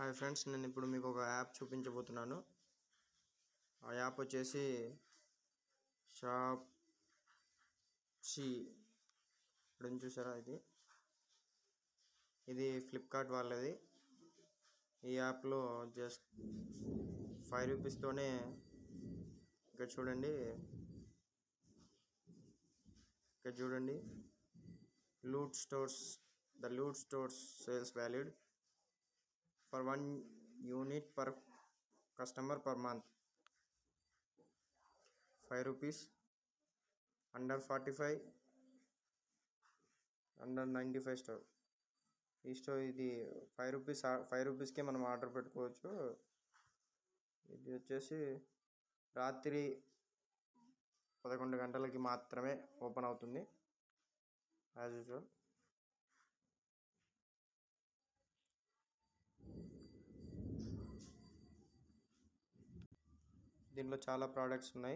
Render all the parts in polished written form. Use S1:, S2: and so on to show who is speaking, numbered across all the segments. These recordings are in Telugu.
S1: హాయ్ ఫ్రెండ్స్, నేను ఇప్పుడు మీకు ఒక యాప్ చూపించబోతున్నాను. ఆ యాప్ వచ్చేసి షాప్సీ. ఇప్పుడు చూసారా, ఇది ఫ్లిప్కార్ట్ వాళ్ళది. ఈ యాప్లో జస్ట్ 5 రూపీస్తోనే ఇక్కడ చూడండి loot stores. The loot stores sales valued for 1 unit per customer per month. 5 rupees, under 45, under 95 store. ఈ స్టోర్ ఇది 5 రూపీస్కే మనం ఆర్డర్ పెట్టుకోవచ్చు. ఇది వచ్చేసి రాత్రి 11 గంటలకి మాత్రమే ఓపెన్ అవుతుంది యాజ్ యూజువల్. దీంట్లో చాలా ప్రోడక్ట్స్ ఉన్నాయి.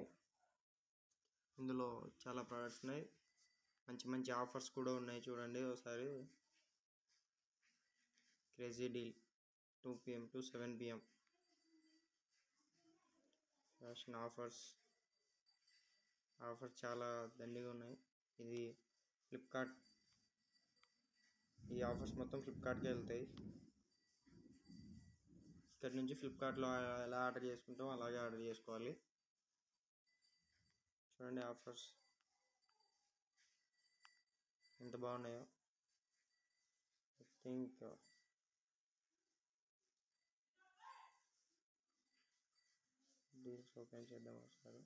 S1: మంచి మంచి ఆఫర్స్ కూడా ఉన్నాయి. చూడండి ఒకసారి. Crazy deal 2 PM to 7 PM fashion offers చాలా దండిగా ఉన్నాయి. ఇది ఫ్లిప్కార్ట్. ఈ ఆఫర్స్ మొత్తం ఫ్లిప్కార్ట్కే వెళ్తాయి. ఇక్కడ నుంచి ఫ్లిప్కార్ట్లో ఎలా ఆర్డర్ చేసుకుంటాం అలాగే ఆర్డర్ చేసుకోవాలి. చూడండి ఆఫర్స్ ఎంత బాగున్నాయో. ఐ థింక్ డీల్స్ ఓపెన్ చేద్దాం ఒకసారి.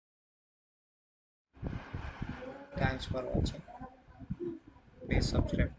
S1: Thanks for watching. Please subscribe.